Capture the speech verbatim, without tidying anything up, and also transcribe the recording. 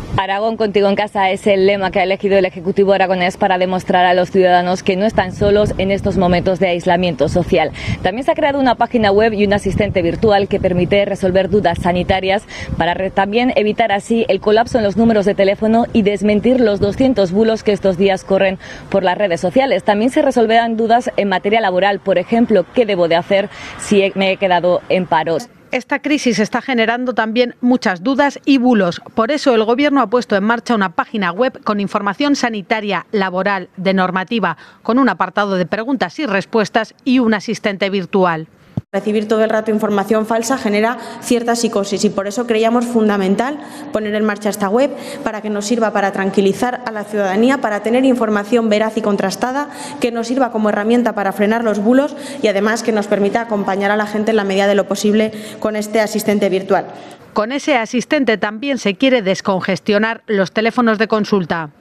Aragón contigo en casa es el lema que ha elegido el Ejecutivo aragonés para demostrar a los ciudadanos que no están solos en estos momentos de aislamiento social. También se ha creado una página web y un asistente virtual que permite resolver dudas sanitarias para también evitar así el colapso en los números de teléfono y desmentir los doscientos bulos que estos días corren por las redes sociales. También se resolverán dudas en materia laboral, por ejemplo, ¿qué debo de hacer si me he quedado en paro? Esta crisis está generando también muchas dudas y bulos. Por eso el Gobierno ha puesto en marcha una página web con información sanitaria, laboral, de normativa, con un apartado de preguntas y respuestas y un asistente virtual. Recibir todo el rato información falsa genera cierta psicosis y por eso creíamos fundamental poner en marcha esta web para que nos sirva para tranquilizar a la ciudadanía, para tener información veraz y contrastada, que nos sirva como herramienta para frenar los bulos y además que nos permita acompañar a la gente en la medida de lo posible con este asistente virtual. Con ese asistente también se quiere descongestionar los teléfonos de consulta.